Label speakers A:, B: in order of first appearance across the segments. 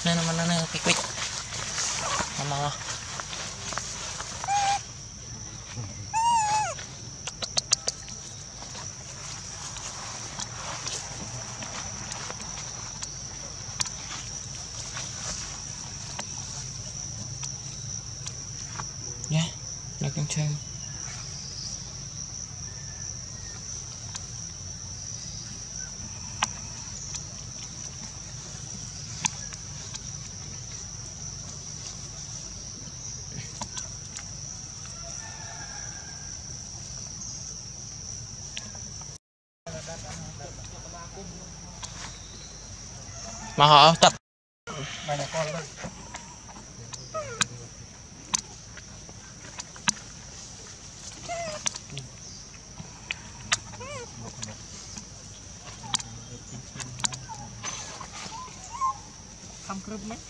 A: Mana quick mama ya nó cũng chơi mà họ tập mày là con lên không cướp mấy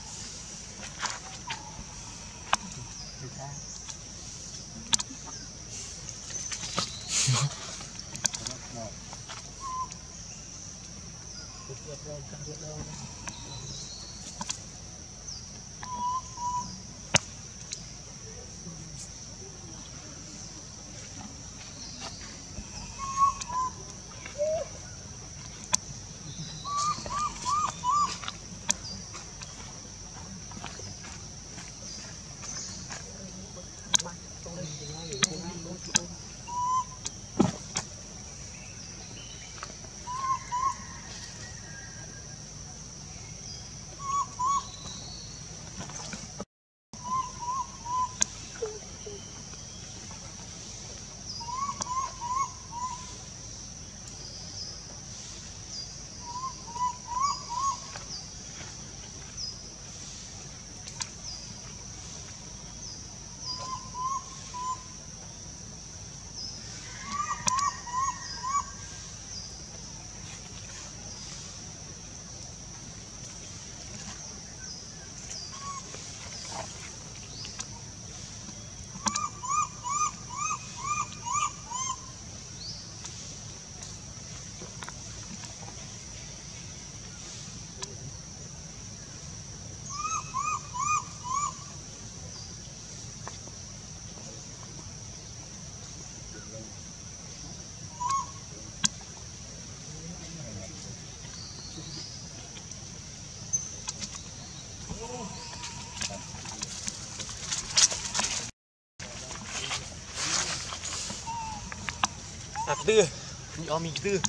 A: tư nhọ mình tư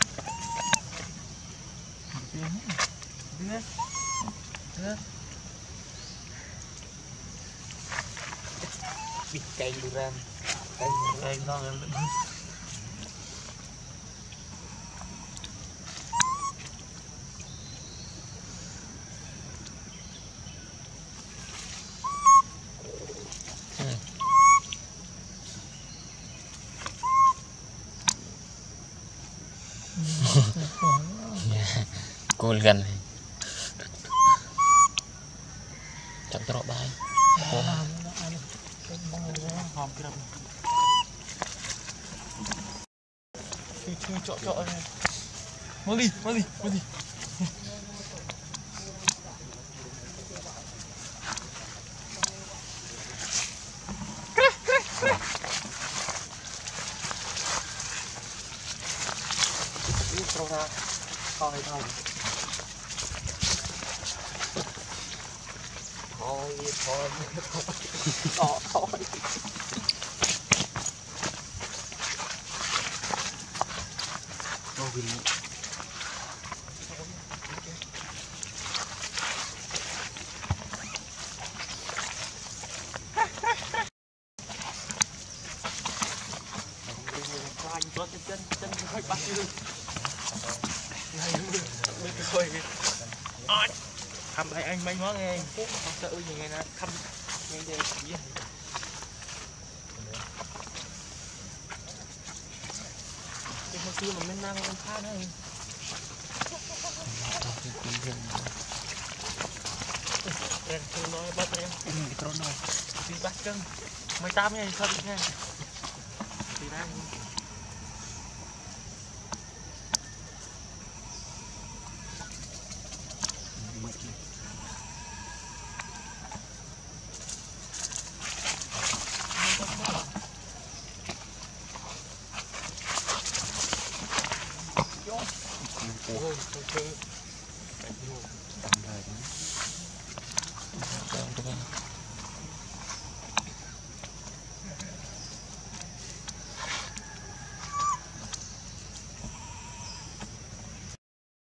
A: bị cay duran cay nó cool gần chậm tọt bài chọ mới đi thôi thôi chân hơi bắt đi thăm bài anh mấy món nghe không sợ gì nghe nè thăm nghe gì cái hồi xưa mà mình đang ăn khá đấy em không nói bắt em cái nói đi bắt cân 18 nha sao đi nha thì đang
B: Tạm thời đó.